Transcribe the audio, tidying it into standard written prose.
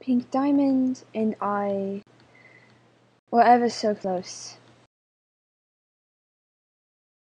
Pink Diamond and I were ever so close.